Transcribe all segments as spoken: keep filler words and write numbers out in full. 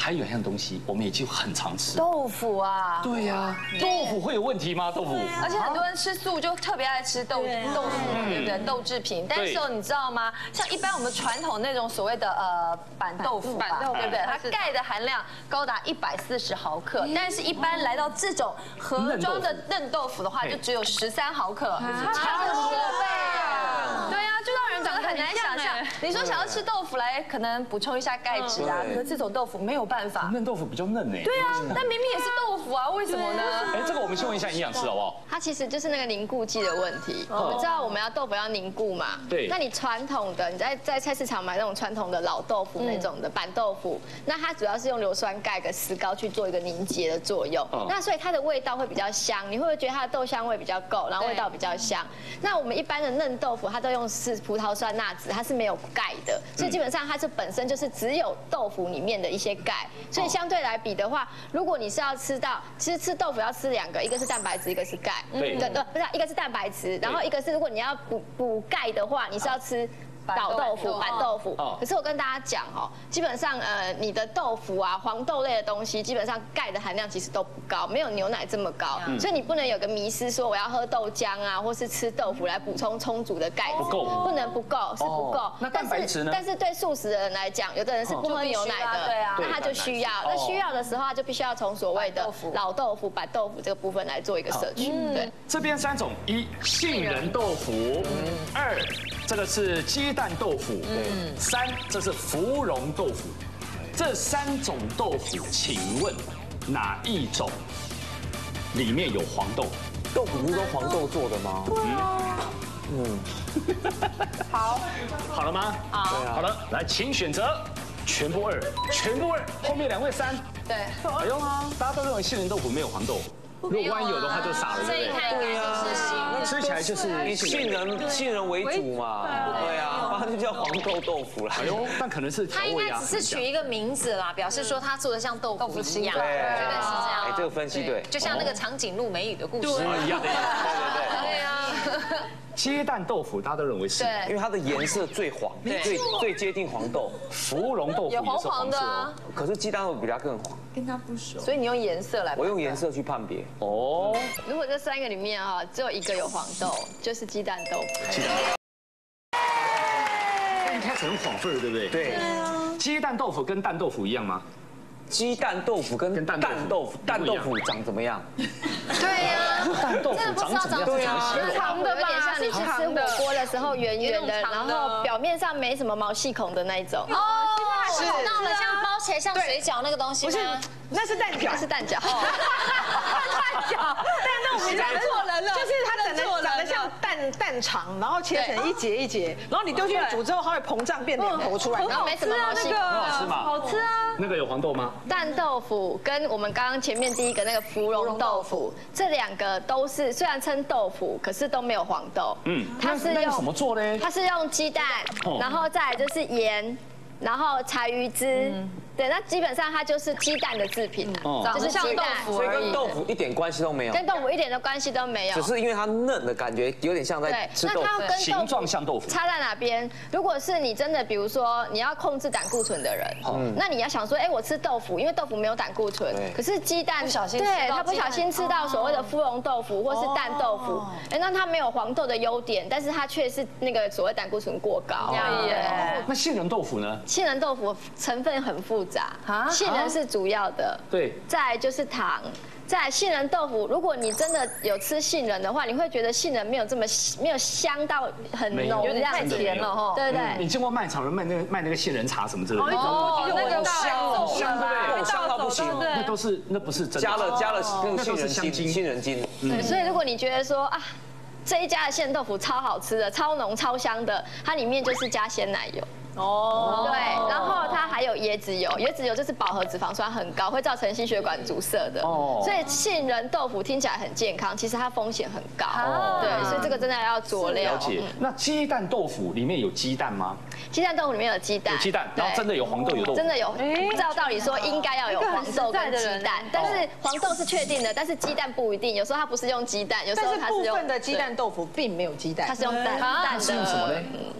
还有一样东西，我们也就很常吃。 豆腐啊。 对呀，豆腐会有问题吗？豆腐？ 而且很多人吃素就特别爱吃豆豆腐，对不对？豆制品。但是你知道吗？像一般我们传统那种所谓的呃板豆腐吧，对不对？它钙的含量高达一百四十毫克，但是一般来到这种盒装的嫩豆腐的话，就只有十三毫克，差了十倍啊！对啊，就让人长得很难想象。你说想要吃豆腐来可能补充一下钙质啊，可是这种豆腐没有办法。 嫩豆腐比较嫩哎。 对啊，但明明也是豆腐啊，为什么呢？ 哎，这个我们先问一下营养师好不好？ 它其实就是那个凝固剂的问题。我们知道我们要豆腐要凝固嘛， 对。 那你传统的你在在菜市场买那种传统的老豆腐那种的板豆腐，那它主要是用硫酸钙跟石膏去做一个凝结的作用。那所以它的味道会比较香，你会不会觉得它的豆香味比较够，然后味道比较香？那我们一般的嫩豆腐，它都用是葡萄酸钠酯，它是没有钙的，所以基本上它是本身就是只有豆腐里面的一些钙，所以相对来比的话，如果你是要吃到，其实吃豆腐要吃两个，一个是蛋白质，一个是钙， 对对对，不是一个是蛋白质，然后一个是如果你要补补钙的话，你是要吃。老豆腐、板豆腐，可是我跟大家讲哦，基本上呃，你的豆腐啊、黄豆类的东西，基本上钙的含量其实都不高，没有牛奶这么高，所以你不能有个迷思说我要喝豆浆啊，或是吃豆腐来补充充足的钙质， 不够， 不能不够是不够。 那蛋白质呢？ 但是对素食的人来讲，有的人是不喝牛奶的， 对啊， 那他就需要，那需要的时候他就必须要从所谓的老豆腐、板豆腐这个部分来做一个摄取。对， 这边三种：一杏仁豆腐，二这个是鸡蛋豆腐。三，这是芙蓉豆腐，这三种豆腐，请问哪一种里面有黄豆？ 豆腐不是都黄豆做的吗？ 对啊。 嗯。 好， 好了吗？ 好， 好了，来，请选择全部二，全部二，后面两位三。 对。 哎呦，大家都认为杏仁豆腐没有黄豆。如果万一有的话，就傻了，对不对？ 对呀， 吃起来就是以杏仁杏仁为主嘛，对啊，它就叫黄豆豆腐了。 哎呦，但可能是调它应味啊。 该只是取一个名字啦，表示说它做的像豆腐一样，绝对是这样。 哎，这个分析对， 就像那个长颈鹿美语的故事一样的。 对对对。 对啊。 鸡蛋豆腐大家都认为是， 因为它的颜色最黄，最最接近黄豆。 芙蓉豆腐也是黄色哦， 可是鸡蛋豆腐比它更黄。 跟它不熟，所以你用颜色来。 我用颜色去判别。 哦。 如果这三个里面哈，只有一个有黄豆，就是鸡蛋豆腐。 鸡蛋。一开始很晃份儿，对不对？ 对。 鸡蛋豆腐跟蛋豆腐一样吗？ 鸡蛋豆腐跟蛋豆腐，蛋豆腐长怎么样？ 对呀， 蛋豆腐长怎么样？对啊， 长的吧，有点像你去吃火锅的时候圆圆的，然后表面上没什么毛细孔的那一种。 哦，是到了像包起来像水饺那个东西吗？ 不是，那是蛋饺， 那是蛋饺。 蛋饺，但那我们讲错人了， 就是它长得长得像蛋蛋肠，然后切成一节一节，然后你丢进去煮之后，它会膨胀变两头出来， 然后没什么毛细孔， 很好吃嘛？ 好吃啊。 那个有黄豆吗？ 蛋豆腐跟我们刚刚前面第一个那个芙蓉豆腐，这两个都是虽然称豆腐，可是都没有黄豆。嗯， 它是用什么做呢？ 它是用鸡蛋，然后再来就是盐，然后柴鱼汁。对，那基本上它就是鸡蛋的制品，就是像豆腐所以跟而已。 豆腐一点关系都没有， 跟豆腐一点的关系都没有， 只是因为它嫩的感觉有点像在吃豆腐， 形状像豆腐。 差在哪边？如果是你真的，比如说你要控制胆固醇的人，那你要想说，哎，我吃豆腐，因为豆腐没有胆固醇，可是鸡蛋不小心对他不小心吃到所谓的芙蓉豆腐或是蛋豆腐，哎，那它没有黄豆的优点，但是它却是那个所谓胆固醇过高。 那杏仁豆腐呢？ 杏仁豆腐成分很复杂啊。杏仁是主要的， 对， 再来就是糖，再来杏仁豆腐。如果你真的有吃杏仁的话，你会觉得杏仁没有这么没有香到很浓， 有点太甜了哈。 对对。 你见过卖场人卖那个卖那个杏仁茶什么之类的？ 哦，那个香香对不对？ 香到不行， 那都是那不是真的， 加了加了那个杏仁精，杏仁精。 对，所以如果你觉得说啊，这一家的杏仁豆腐超好吃的，超浓超香的，它里面就是加鲜奶油。哦，对，然后它还有椰子油，椰子油就是饱和脂肪酸很高，会造成心血管阻塞的。哦，所以杏仁豆腐听起来很健康，其实它风险很高。哦，对，所以这个真的要佐料。 了解。那鸡蛋豆腐里面有鸡蛋吗？ 鸡蛋豆腐里面有鸡蛋， 有鸡蛋，然后真的有黄豆有豆腐， 真的有。照道理说应该要有黄豆跟鸡蛋，但是黄豆是确定的，但是鸡蛋不一定。有时候它不是用鸡蛋，有时候它是用。 部分的鸡蛋豆腐并没有鸡蛋， 它是用蛋蛋的。 是用什么呢？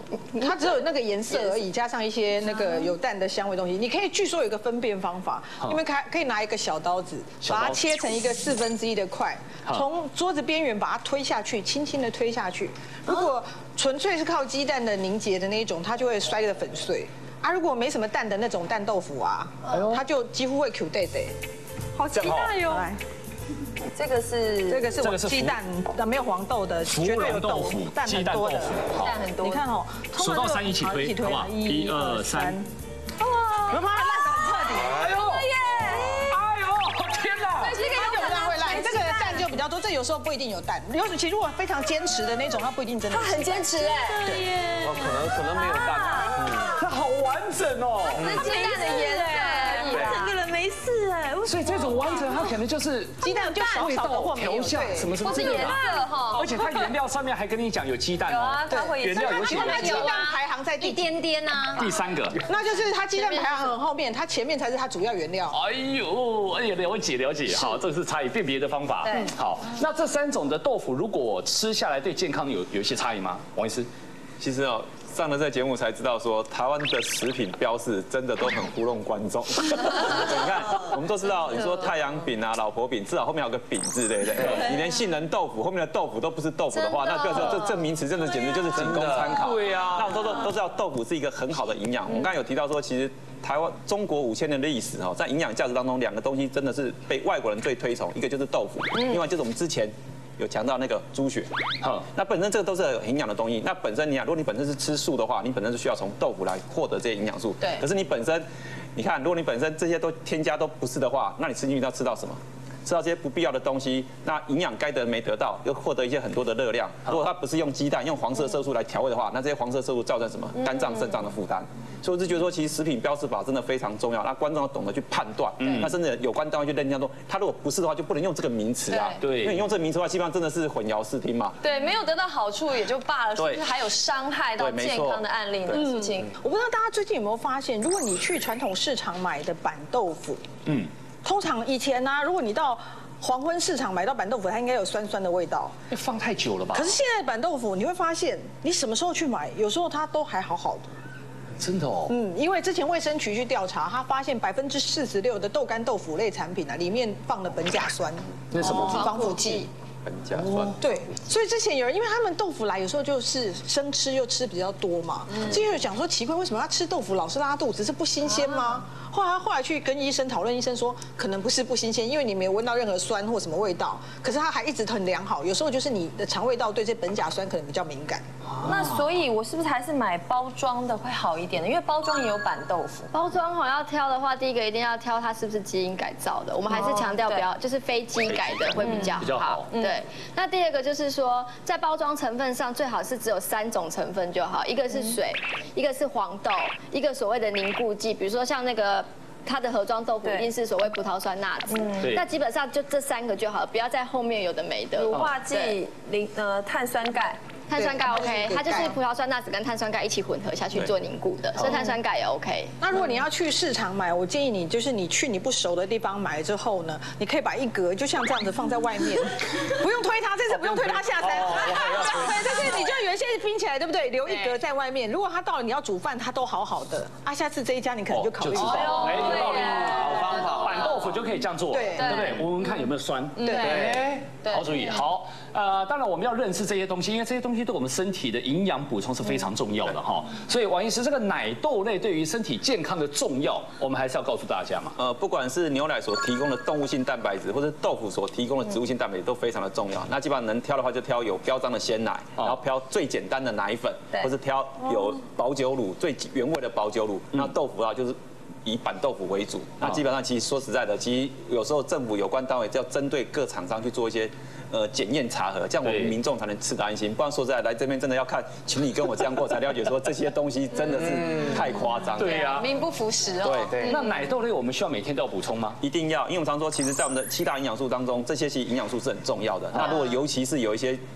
它只有那个颜色而已，加上一些那个有蛋的香味东西。你可以据说有一个分辨方法，你们可可以拿一个小刀子，把它切成一个四分之一的块，从桌子边缘把它推下去，轻轻的推下去。如果纯粹是靠鸡蛋的凝结的那一种，它就会摔得粉碎。啊，如果没什么蛋的那种蛋豆腐啊，它就几乎会 Q 蛋蛋。好期待哟！来。 这个是这个是我鸡蛋，没有黄豆的， 芙蓉豆腐，鸡蛋豆腐， 蛋很多。 你看哦， 数到三一起推，好不好？一二三。 哇，有没有烂得很彻底？ 哎呦！哎呦！天哪！ 这个有可能会烂，这个蛋就比较多，这有时候不一定有蛋。有其实如果非常坚持的那种，它不一定真的。 它很坚持哎。 对。 哦，可能可能没有蛋。 它好完整哦。 是鸡蛋的颜色。 整个人没事哎， 所以这种完成它可能就是鸡蛋就少少的或调下什么什么之类的， 颜色哈， 而且它原料上面还跟你讲有鸡蛋哦， 有啊，它会原料有写它鸡蛋排行在一点点啊， 第三个， 那就是它鸡蛋排行很后面，它前面才是它主要原料。 哎呦，哎呀，了解了解，好，这是差异辨别的方法。好，那这三种的豆腐如果吃下来对健康有有一些差异吗？王医师， 其实哦。上了这节目才知道，说台湾的食品标示真的都很糊弄观众。你看，我们都知道，你说太阳饼啊、老婆饼，至少后面有个饼字，对不对？你连杏仁豆腐后面的豆腐都不是豆腐的话，那就是这这名词真的简直就是仅供参考。 对呀， 那我们都都都知道豆腐是一个很好的营养。我们刚才有提到说，其实台湾中国五千年的历史哈，在营养价值当中，两个东西真的是被外国人最推崇，一个就是豆腐，另外就是我们之前。有强调那个猪血，好，那本身这个都是有营养的东西。那本身你看，如果你本身是吃素的话，你本身是需要从豆腐来获得这些营养素。 对。 可是你本身，你看，如果你本身这些都添加都不是的话，那你吃进去要吃到什么？吃到这些不必要的东西，那营养该得没得到，又获得一些很多的热量。如果它不是用鸡蛋、用黄色色素来调味的话，那这些黄色色素造成什么？肝脏、肾脏的负担。所以我是觉得说，其实食品标示法真的非常重要，那观众要懂得去判断。嗯。那甚至有关单位去认定说，它如果不是的话，就不能用这个名词啊。 对。 因为你用这个名词的话，基本上真的是混淆视听嘛。 对，没有得到好处也就罢了，是不是还有伤害到健康的案例的事情？ 我不知道大家最近有没有发现，如果你去传统市场买的板豆腐，嗯，通常以前呢，如果你到黄昏市场买到板豆腐，它应该有酸酸的味道， 放太久了吧？ 可是现在的板豆腐，你会发现，你什么时候去买，有时候它都还好好的。 真的哦。 嗯，因为之前卫生局去调查，他发现百分之四十六的豆干豆腐类产品啊，里面放了苯甲酸， 那什么？ 防腐剂。 苯甲酸。 对，所以之前有人，因为他们豆腐来有时候就是生吃又吃比较多嘛，之前有讲说奇怪，为什么他吃豆腐老是拉肚子，是不新鲜吗？后来后来去跟医生讨论，医生说可能不是不新鲜，因为你没有闻到任何酸或什么味道，可是它还一直很良好。有时候就是你的肠胃道对这苯甲酸可能比较敏感。 那所以，我是不是还是买包装的会好一点呢？因为包装也有板豆腐。 包装好要挑的话，第一个一定要挑它是不是基因改造的。我们还是强调不要，就是非基改的会比较好。比较好。对。那第二个就是说，在包装成分上，最好是只有三种成分就好，一个是水，一个是黄豆，一个所谓的凝固剂，比如说像那个。它的盒装豆腐一定是所谓葡萄酸钠酯，那基本上就这三个就好，不要在后面有的没的。 乳化剂、磷呃碳酸钙。 碳酸钙 OK， 它就是葡萄酸钠酯跟碳酸钙一起混合下去做凝固的，所以碳酸钙也 OK。 那如果你要去市场买，我建议你就是你去你不熟的地方买之后呢，你可以把一格就像这样子放在外面，不用推它，这次不用推它下山。对，就是你就有一些拼起来，对不对？留一格在外面，如果它到了你要煮饭，它都好好的啊。下次这一家你可能就考虑一下。 哎，有道理，好方法，板豆腐就可以这样做，对对不对？闻闻看有没有酸，对，好主意。好，呃，当然我们要认识这些东西，因为这些东西对我们身体的营养补充是非常重要的哈。所以王医师，这个奶豆类对于身体健康的重要，我们还是要告诉大家嘛。 呃，不管是牛奶所提供的动物性蛋白质，或者豆腐所提供的植物性蛋白质，都非常的重要。那基本上能挑的话，就挑有标章的鲜奶，然后挑最简单的奶粉，或是挑有保久乳最原味的保久乳。那豆腐啊，就是。以板豆腐为主，那基本上其实说实在的，其实有时候政府有关单位要针对各厂商去做一些呃检验查核，这样我们民众才能吃得安心。不然说实在来这边真的要看，请你跟我这样过才了解说这些东西真的是太夸张。 对呀， 名不符实哦。 对对。 那奶豆类我们需要每天都要补充吗？ 一定要，因为我们常说，其实在我们的七大营养素当中，这些其实营养素是很重要的。那如果尤其是有一些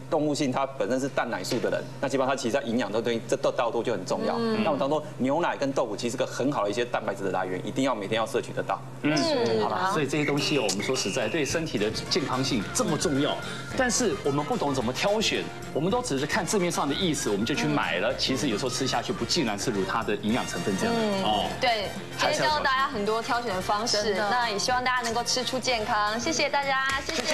动物性它本身是蛋奶素的人，那基本上它其实在营养都对这豆豆多就很重要。那我们当中牛奶跟豆腐其实是个很好的一些蛋白质的来源，一定要每天要摄取得到。 嗯，好了，所以这些东西哦，我们说实在对身体的健康性这么重要，但是我们不懂怎么挑选，我们都只是看字面上的意思，我们就去买了，其实有时候吃下去不尽然是如它的营养成分这样。哦， 对，今天教大家很多挑选的方式，那也希望大家能够吃出健康。谢谢大家，谢谢。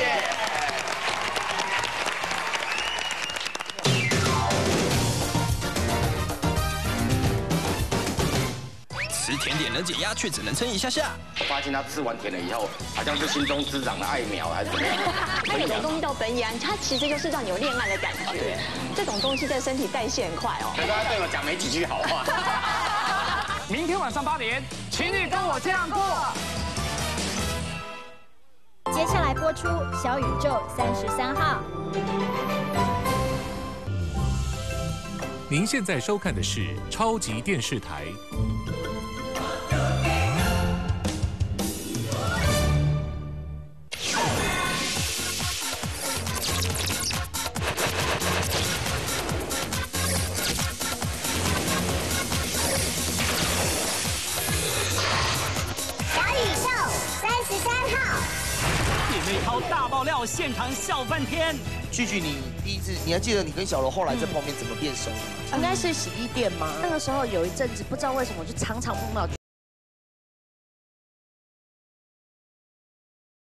吃甜点能减压，却只能撑一下下。 我发现他吃完甜了以后，好像是心中滋长了爱苗还是怎么样？ 它有个东西叫苯乙胺，它其实就是让你有恋爱的感觉。对，这种东西在身体代谢很快哦。 可是他对我讲没几句好话。 明天晚上八点，请你跟我这样过。 接下来播出《小宇宙三十三号》。 您现在收看的是超级电视台。 大爆料，现场笑翻天。 句句，你第一次你还记得你跟小柔后来在泡面怎么变熟的吗？ 应该是洗衣店吗？那个时候有一阵子不知道为什么，我就常常碰到。